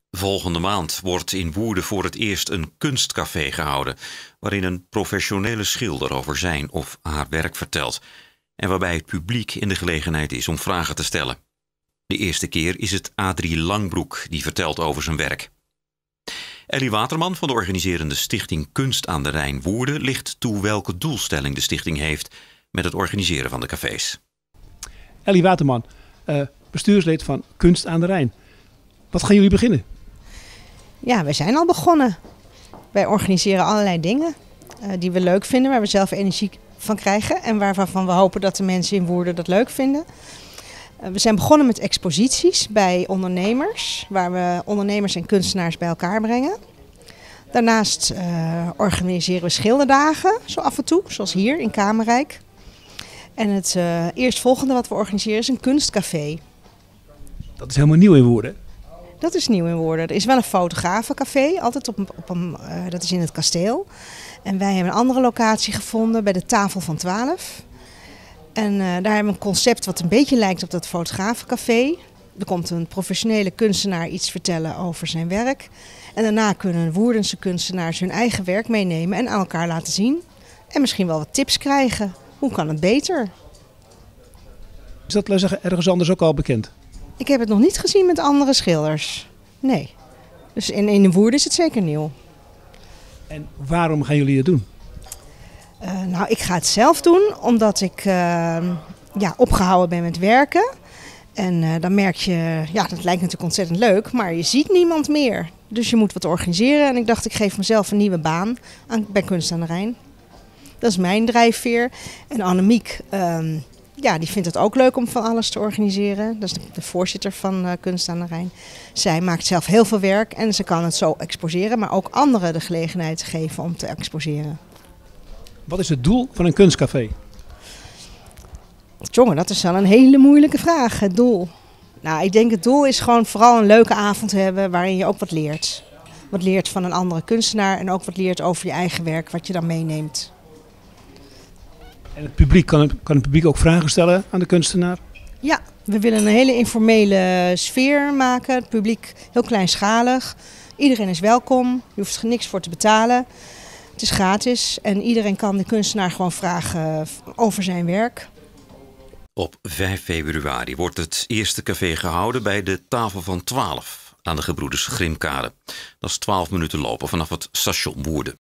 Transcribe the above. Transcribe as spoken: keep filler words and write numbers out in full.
Volgende maand wordt in Woerden voor het eerst een kunstcafé gehouden, waarin een professionele schilder over zijn of haar werk vertelt en waarbij het publiek in de gelegenheid is om vragen te stellen. De eerste keer is het Adrie Langbroek die vertelt over zijn werk. Ellie Waterman van de organiserende stichting Kunst aan de Rijn Woerden licht toe welke doelstelling de stichting heeft met het organiseren van de cafés. Ellie Waterman, uh, bestuurslid van Kunst aan de Rijn. Wat gaan jullie beginnen? Ja, we zijn al begonnen. Wij organiseren allerlei dingen uh, die we leuk vinden, waar we zelf energie van krijgen en waarvan we hopen dat de mensen in Woerden dat leuk vinden. Uh, we zijn begonnen met exposities bij ondernemers, waar we ondernemers en kunstenaars bij elkaar brengen. Daarnaast uh, organiseren we schilderdagen, zo af en toe, zoals hier in Kamerrijk. En het uh, eerstvolgende wat we organiseren is een kunstcafé. Dat is helemaal nieuw in Woerden. Dat is nieuw in Woerden. Er is wel een fotografencafé, altijd op een, op een, uh, dat is in het kasteel. En wij hebben een andere locatie gevonden bij de Tafel van twaalf. En uh, daar hebben we een concept wat een beetje lijkt op dat fotografencafé. Er komt een professionele kunstenaar iets vertellen over zijn werk. En daarna kunnen Woerdense kunstenaars hun eigen werk meenemen en aan elkaar laten zien. En misschien wel wat tips krijgen. Hoe kan het beter? Is dat, laten we zeggen, ergens anders ook al bekend? Ik heb het nog niet gezien met andere schilders. Nee. Dus in, in de Woerden is het zeker nieuw. En waarom gaan jullie het doen? Uh, nou, ik ga het zelf doen omdat ik uh, ja, opgehouden ben met werken. En uh, dan merk je, ja, dat lijkt natuurlijk ontzettend leuk, maar je ziet niemand meer. Dus je moet wat organiseren. En ik dacht, ik geef mezelf een nieuwe baan aan, bij Kunst aan de Rijn. Dat is mijn drijfveer. En Annemiek, uh, ja, die vindt het ook leuk om van alles te organiseren. Dat is de, de voorzitter van uh, Kunst aan de Rijn. Zij maakt zelf heel veel werk en ze kan het zo exposeren, maar ook anderen de gelegenheid geven om te exposeren. Wat is het doel van een kunstcafé? Jongen, dat is wel een hele moeilijke vraag, het doel. Nou, ik denk het doel is gewoon vooral een leuke avond hebben waarin je ook wat leert. Wat leert van een andere kunstenaar en ook wat leert over je eigen werk, wat je dan meeneemt. En het publiek, kan het, kan het publiek ook vragen stellen aan de kunstenaar? Ja, we willen een hele informele sfeer maken. Het publiek heel kleinschalig. Iedereen is welkom. Je hoeft er niks voor te betalen. Het is gratis en iedereen kan de kunstenaar gewoon vragen over zijn werk. Op vijf februari wordt het eerste café gehouden bij de Tafel van twaalf aan de Gebroeders Grimkade. Dat is twaalf minuten lopen vanaf het station Woerden.